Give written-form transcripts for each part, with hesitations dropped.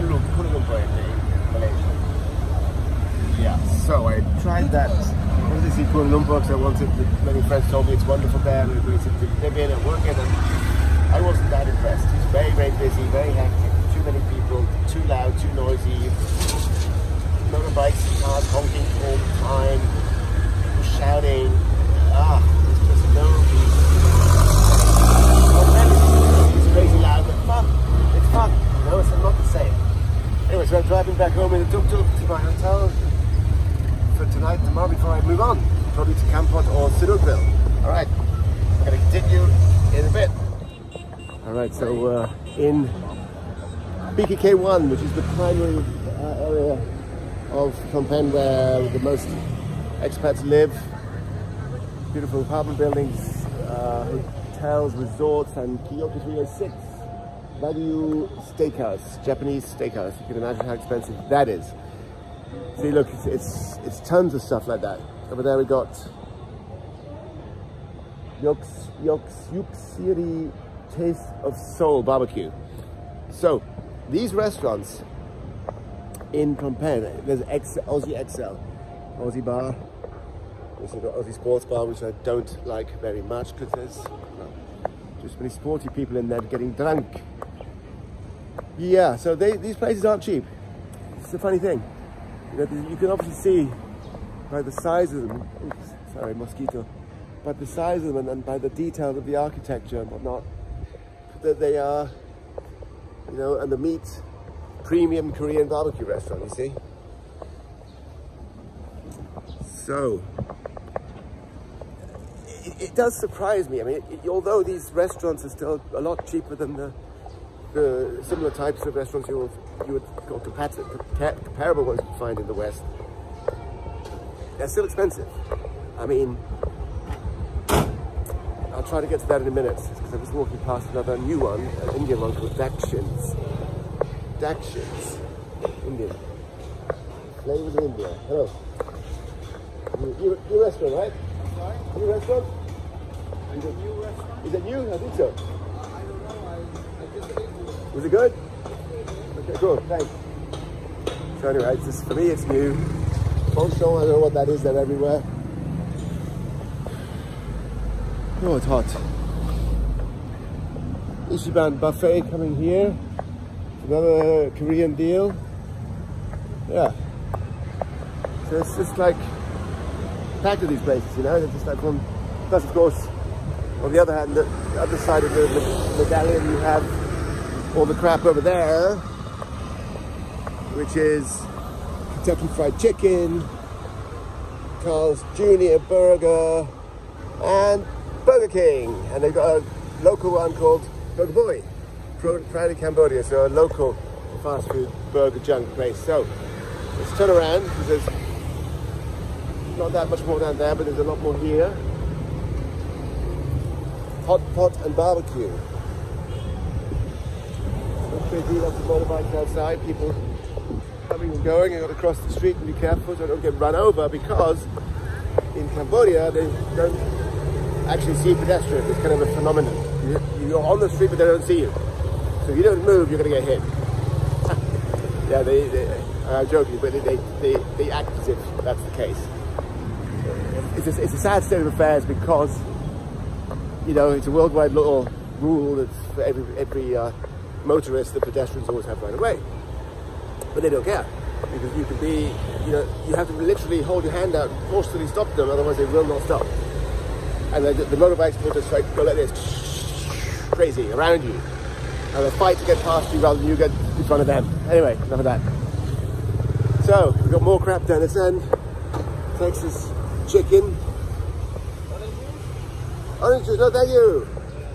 Kuala Lumpur in Malaysia. Yeah, so I tried that. I wanted to see Kuala Lumpur because I wanted, many friends told me it's wonderful there and we said to live in and work in, and I wasn't that impressed. It's very, very busy, very hectic, too many people, too loud, too noisy, motorbikes and cars honking all the time, shouting. There's just no peace. It's crazy loud, but fun. It's fun. No, it's not the same. Anyway, so I'm driving back home in the tuk-tuk to my hotel for tonight, tomorrow, before I move on. Probably to Kampot or Sidukville. Alright, I'm going to continue in a bit. Alright, so in BKK1, which is the primary area of Phnom Penh where the most expats live. Beautiful apartment buildings, hotels, resorts, and Kyoto 306. Value steakhouse, Japanese steakhouse. You can imagine how expensive that is. See, look, it's tons of stuff like that. Over there we got Yuksiri Taste of Seoul Barbecue. So these restaurants in Phnom Penh, there's Aussie XL, Aussie Bar. Also got Aussie Sports Bar, which I don't like very much because there's just many sporty people in there getting drunk. Yeah, so these places aren't cheap. It's a funny thing. You can obviously see by the size of them, oops, sorry, mosquito, by the size of them and by the detail of the architecture and whatnot, that they are, and the meat, premium Korean barbecue restaurant, you see? So, it does surprise me. I mean, although these restaurants are still a lot cheaper than the similar types of restaurants you would call comparable ones you find in the West, they're still expensive. I mean, I'll try to get to that in a minute because I was walking past another new one, an Indian one called Dakshins. Dakshins, Indian. Flavors of India. Hello. New restaurant, right? I'm sorry? New restaurant? Is it new restaurant? Is it new? I think so. I don't know. I just ate it. Was it good? Okay, cool. Thanks. So anyway, it's just, for me, it's new. Bonchon, I don't know what that is. They're everywhere. Oh, it's hot. Ichiban buffet coming here. Another Korean deal. Yeah. So it's just like packed with these places, They're just like one. Plus, of course, on the other hand, the other side of the medallion, you have all the crap over there, which is Kentucky Fried Chicken, Carl's Jr. Burger, and Burger King. And they've got a local one called Burger Boy, proud in Cambodia, so a local fast food burger junk place. So let's turn around because there's not that much more down there, but there's a lot more here. Hot pot and barbecue. Lots of motorbikes outside, people coming and going. I got to cross the street and be careful so I don't get run over, because in Cambodia they don't actually see pedestrians. It's kind of a phenomenon. You're on the street but they don't see you. So if you don't move, you're going to get hit. Yeah, I'm joking, but they act as if that's the case. It's a sad state of affairs because, it's a worldwide little rule that's for every motorist that pedestrians always have right away. But they don't care, because you can be, you have to literally hold your hand out and forcefully stop them, otherwise they will not stop. And the motorbikes will just go like this, crazy, around you. And they'll fight to get past you rather than you get in front of them. Anyway, enough of that. So, we've got more crap down this end. Texas chicken. Orange juice, no thank you.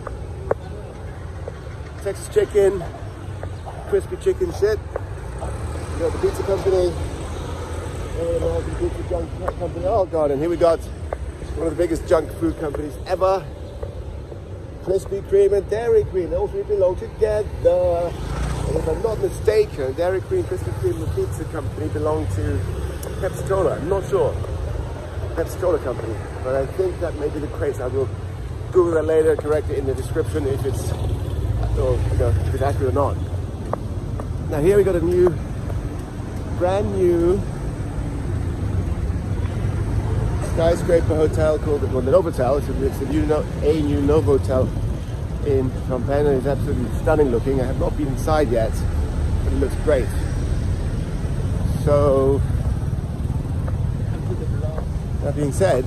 Texas chicken, crispy chicken shit. We got the pizza company, American pizza junk company. Oh god, and here we got one of the biggest junk food companies ever. Krispy Kreme and Dairy Queen, all three belong together. And if I'm not mistaken, Dairy Queen, Krispy Kreme, the pizza company belong to Pepsi-Cola. I'm not sure. Pepsi-Cola company, but I think that may be the case. I will Google that later, correct it in the description if it's accurate or not. Now here we got a new, brand new skyscraper hotel called, well, the Novotel. It's a new Novotel in Phnom Penh, and it's absolutely stunning looking. I have not been inside yet, but it looks great. So, that being said,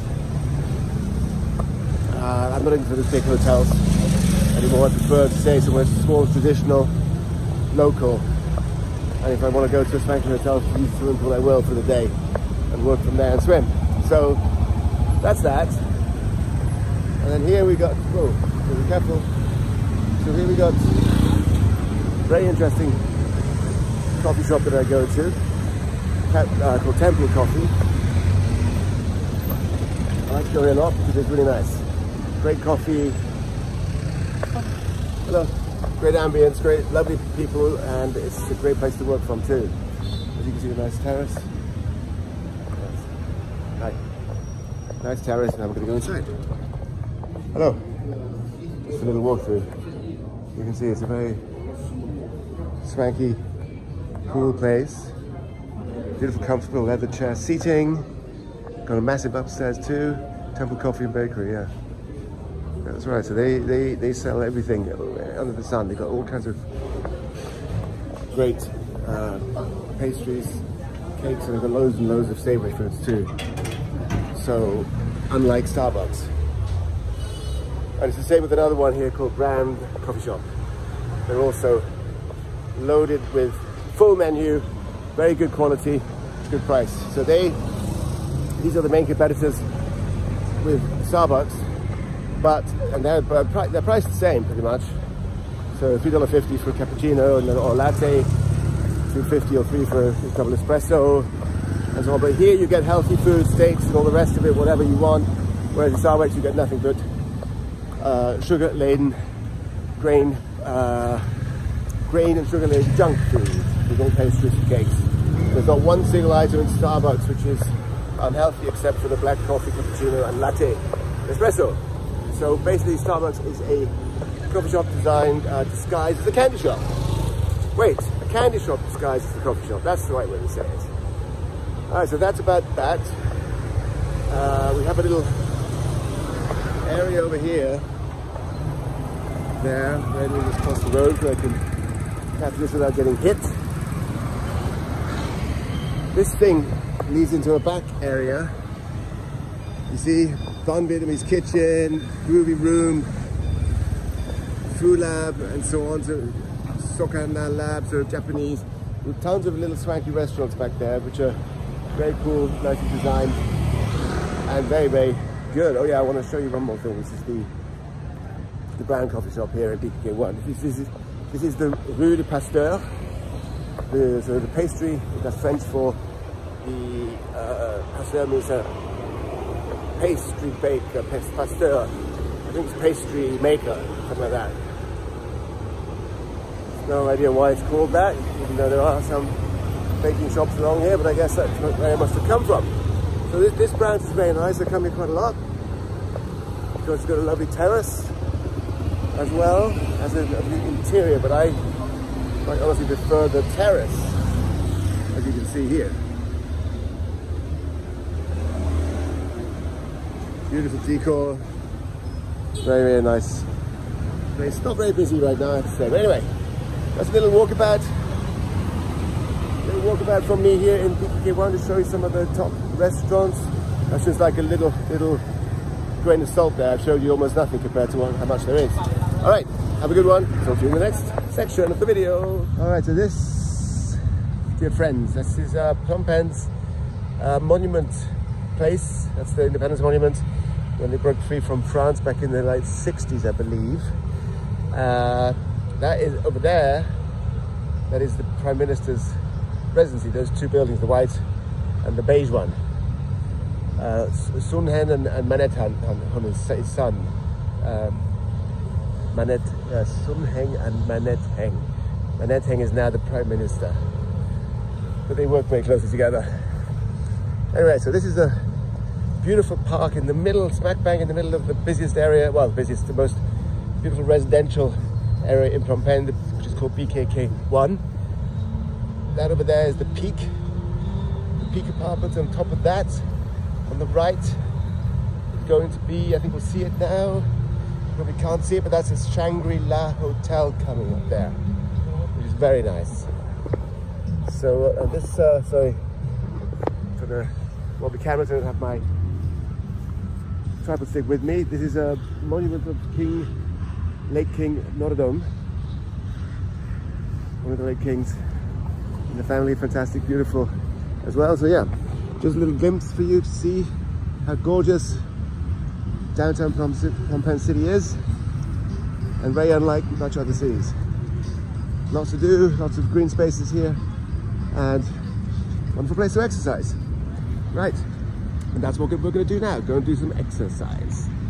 I'm not into the big hotels anymore. I prefer to stay somewhere small, traditional, local. And if I want to go to a swanky hotel to use the swimming pool, I will for the day and work from there and swim. So that's that. And then here we got, whoa, be careful. So here we got very interesting coffee shop that I go to, called Temple Coffee. I like to go here a lot because it's really nice. Great coffee. Hello. Great ambience, great, lovely people, and it's a great place to work from too. As you can see, a nice terrace. Hi. Nice terrace, now we're going to go inside. Hello. Just a little walkthrough. You can see it's a very swanky, cool place. Beautiful, comfortable leather chair seating. Got a massive upstairs too. Temple Coffee and Bakery, yeah. That's right, so they sell everything under the sun. They've got all kinds of great pastries, cakes, and they've got loads and loads of savory foods too. So, unlike Starbucks. And it's the same with another one here called Brand Coffee Shop. They're also loaded with full menu, very good quality, good price. So these are the main competitors with Starbucks. But they're priced the same pretty much. So $3.50 for a cappuccino or latte, $2.50 or $3 for a double espresso, and so on. But here you get healthy food, steaks, and all the rest of it, whatever you want. Whereas in Starbucks you get nothing but sugar-laden, grain and sugar-laden junk food. You don't pastries and cakes. There's not one single item in Starbucks which is unhealthy except for the black coffee, cappuccino, and latte espresso. So basically Starbucks is a coffee shop designed, disguised as a candy shop. Wait, a candy shop disguised as a coffee shop. That's the right way to say it. Alright, so that's about that. We have a little area over here. There, where we just cross the road so I can capture this without getting hit. This thing leads into a back area. You see, Don Vietnamese kitchen, groovy room, food lab, and so on. So, Sokana lab, so Japanese. With tons of little swanky restaurants back there, which are very cool, nicely designed, and very, very good. Oh yeah, I want to show you one more thing. This is the Brown Coffee Shop here in BKK1. This is the Rue de Pasteur. So the pastry, that's French for the Pasteur means pastry baker, pasteur. I think it's pastry maker, something like that. No idea why it's called that, even though there are some baking shops along here, but I guess that's where it must have come from. So this branch is very nice. I come here quite a lot because it's got a lovely terrace as well as a lovely interior, but I quite honestly prefer the terrace, as you can see here. Beautiful decor, very, very nice place. Not very busy right now, I have to say, but anyway, that's a little walkabout. From me here in BKK1 to show you some of the top restaurants. That's just like a little grain of salt there. I've showed you almost nothing compared to how much there is. All right, have a good one. Talk to you in the next section of the video. All right, so this, dear friends, this is Phnom Penh's monument place. That's the Independence Monument when they broke free from France back in the late 60s, I believe. That is over there. That is the Prime Minister's residency. Those two buildings, the white and the beige one. Sun Hen and Manet Han, his son. Sun Heng and Manet Heng. Manet Heng is now the Prime Minister. But they work very closely together. Anyway, so this is a beautiful park in the middle, smack bang in the middle of the busiest area, well, the most beautiful residential area in Phnom Penh, which is called BKK1. that over there is the peak apartment. On top of that, on the right, is going to be, I think we'll see it now. Probably can't see it, but that's a Shangri-La hotel coming up there, which is very nice. So this, sorry, for the Bobby cameras, I don't have my tripod stick with me. This is a monument of late King Norodom, one of the late kings in the family. Fantastic, beautiful as well. So yeah, just a little glimpse for you to see how gorgeous downtown Phnom Penh City is, and very unlike much other cities. Lots to do, lots of green spaces here, and wonderful place to exercise. Right, and that's what we're going to do now, go and do some exercise.